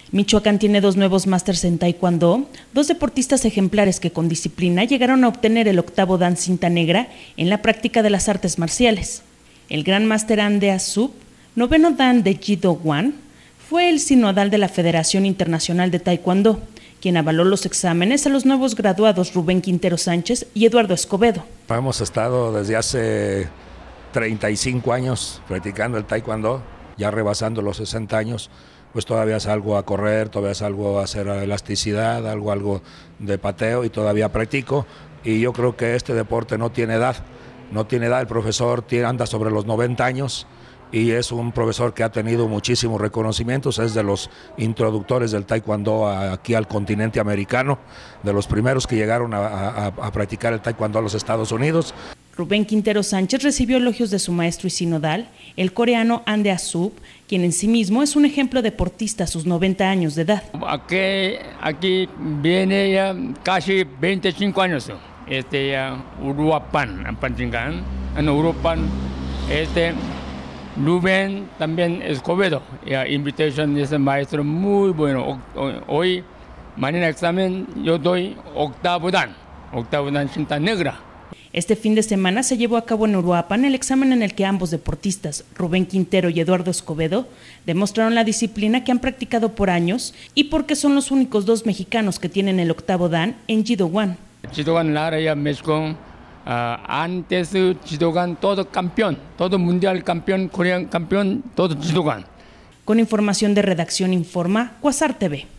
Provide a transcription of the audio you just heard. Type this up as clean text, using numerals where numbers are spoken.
Michoacán tiene 2 nuevos másters en Taekwondo, 2 deportistas ejemplares que con disciplina llegaron a obtener el 8º Dan cinta negra en la práctica de las artes marciales. El Gran Máster Ande Sup, 9º Dan de Jido Wan, fue el sinodal de la Federación Internacional de Taekwondo, quien avaló los exámenes a los nuevos graduados Rubén Quintero Sánchez y Eduardo Escobedo. Hemos estado desde hace 35 años practicando el Taekwondo, ya rebasando los 60 años, pues todavía salgo a correr, todavía salgo a hacer elasticidad, algo de pateo y todavía practico. Y yo creo que este deporte no tiene edad, el profesor anda sobre los 90 años y es un profesor que ha tenido muchísimos reconocimientos, es de los introductores del Taekwondo aquí al continente americano, de los primeros que llegaron a practicar el Taekwondo a los Estados Unidos. Rubén Quintero Sánchez recibió elogios de su maestro y sinodal, el coreano Ande Sup, quien en sí mismo es un ejemplo deportista a sus 90 años de edad. Aquí viene ya casi 25 años, Uruapan, Rubén también Escobedo, invitación de ese maestro muy bueno. Hoy, mañana examen, yo doy 8º Dan cinta negra. Este fin de semana se llevó a cabo en Uruapan el examen en el que ambos deportistas, Rubén Quintero y Eduardo Escobedo, demostraron la disciplina que han practicado por años y porque son los únicos 2 mexicanos que tienen el 8º Dan en Jido-Wan. Jido-Wan Lara México, antes Jido-Wan todo campeón, todo mundial campeón, coreano campeón, todo Jido-Wan. Con información de redacción informa Quasar TV.